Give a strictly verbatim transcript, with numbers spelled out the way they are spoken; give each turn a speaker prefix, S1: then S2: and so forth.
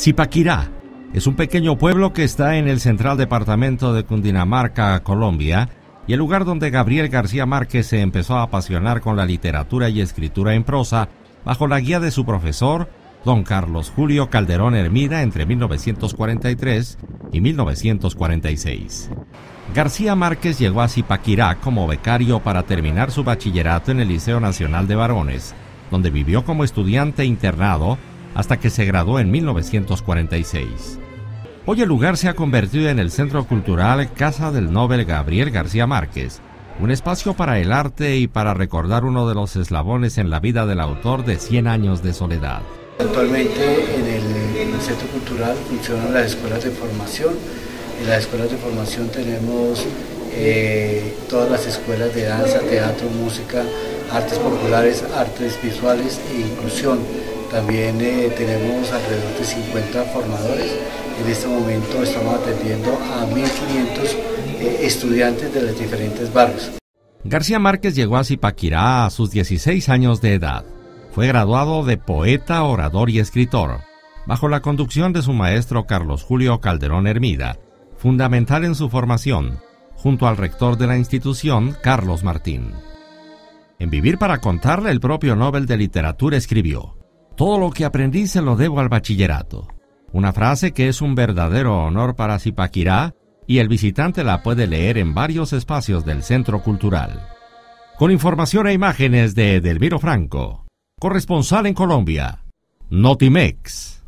S1: Zipaquirá es un pequeño pueblo que está en el central departamento de Cundinamarca, Colombia, y el lugar donde Gabriel García Márquez se empezó a apasionar con la literatura y escritura en prosa bajo la guía de su profesor, don Carlos Julio Calderón Hermida, entre mil novecientos cuarenta y tres y mil novecientos cuarenta y seis. García Márquez llegó a Zipaquirá como becario para terminar su bachillerato en el Liceo Nacional de Varones, donde vivió como estudiante internado hasta que se graduó en mil novecientos cuarenta y seis. Hoy el lugar se ha convertido en el Centro Cultural Casa del Nobel Gabriel García Márquez, un espacio para el arte y para recordar uno de los eslabones en la vida del autor de Cien años de soledad.
S2: Actualmente en el, en el Centro Cultural funcionan las escuelas de formación. En las escuelas de formación tenemos eh, todas las escuelas de danza, teatro, música, artes populares, artes visuales e inclusión. También eh, tenemos alrededor de cincuenta formadores. En este momento estamos atendiendo a mil quinientos eh, estudiantes de los diferentes barrios.
S1: García Márquez llegó a Zipaquirá a sus dieciséis años de edad. Fue graduado de poeta, orador y escritor, bajo la conducción de su maestro Carlos Julio Calderón Hermida, fundamental en su formación, junto al rector de la institución, Carlos Martín. En Vivir para contarle, el propio Nobel de Literatura escribió: "Todo lo que aprendí se lo debo al bachillerato", una frase que es un verdadero honor para Zipaquirá, y el visitante la puede leer en varios espacios del Centro Cultural. Con información e imágenes de Edelmiro Franco, corresponsal en Colombia, Notimex.